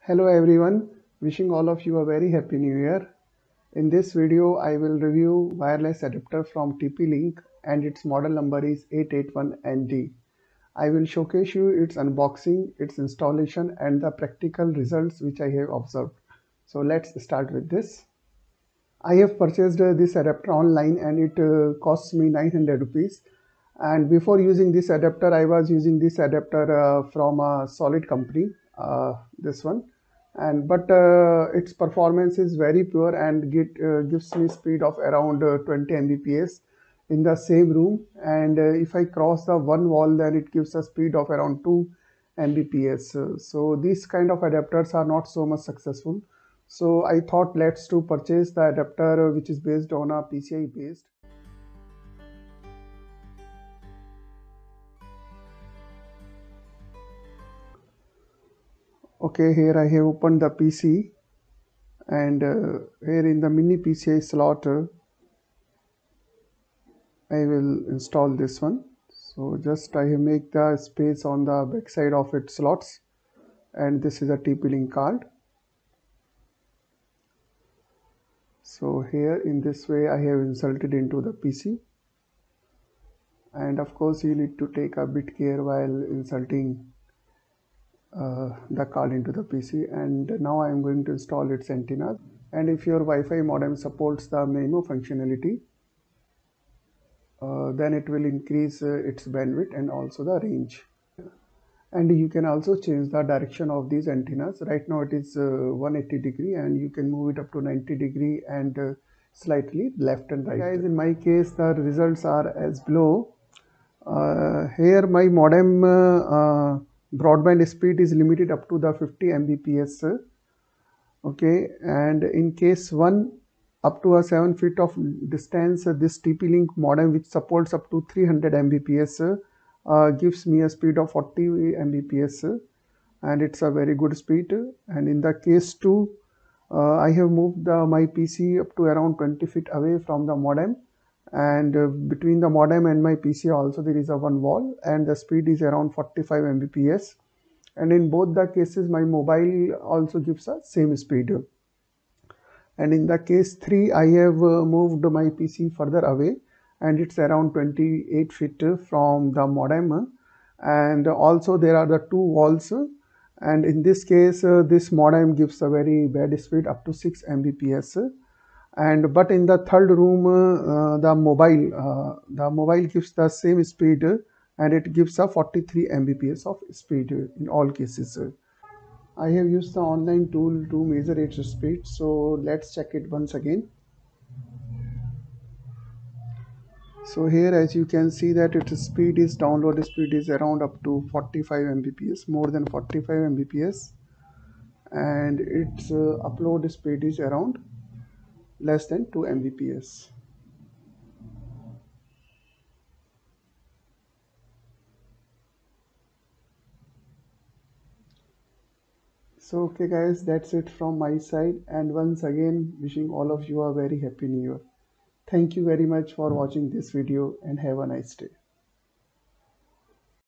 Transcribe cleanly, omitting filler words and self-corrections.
Hello everyone, wishing all of you a very happy new year. In this video, I will review wireless adapter from TP-Link and its model number is 881ND. I will showcase you its unboxing, its installation and the practical results which I have observed. So let's start with this. I have purchased this adapter online and it costs me 900 rupees. And before using this adapter, I was using this adapter from a solid company, this one. But its performance is very poor and gives me speed of around 20 Mbps in the same room. And if I cross the one wall, then it gives a speed of around 2 Mbps. So these kind of adapters are not so much successful. So I thought let's to purchase the adapter which is based on a PCI based. Okay, here I have opened the PC and here in the mini PCI slot I will install this one. So just I have make the space on the back side of its slots, and this is a TP-Link card. So here in this way I have inserted into the PC, and of course you need to take a bit care while inserting the card into the PC. And now I am going to install its antenna, and if your Wi-Fi modem supports the MIMO functionality, then it will increase its bandwidth and also the range. And you can also change the direction of these antennas. Right now it is 180 degree and you can move it up to 90 degree and slightly left and right. Guys, in my case the results are as below. Here my modem broadband speed is limited up to the 50 Mbps. Okay, and in case 1 up to a 7 feet of distance, this TP-Link modem which supports up to 300 Mbps gives me a speed of 40 Mbps, and it's a very good speed. And in the case 2, I have moved my PC up to around 20 feet away from the modem, and between the modem and my PC also there is a one wall, and the speed is around 45 Mbps. And in both the cases my mobile also gives a same speed. And in the case 3 I have moved my PC further away and it's around 28 feet from the modem, and also there are the two walls, and in this case this modem gives a very bad speed up to 6 Mbps. And but in the third room the mobile gives the same speed, and it gives a 43 Mbps of speed in all cases. I have used the online tool to measure its speed, so let's check it once again. So here as you can see that its speed is download speed is around up to 45 Mbps, more than 45 Mbps, and its upload speed is around less than 2 Mbps. So okay guys, that's it from my side, and once again wishing all of you a very happy new year. Thank you very much for watching this video and have a nice day.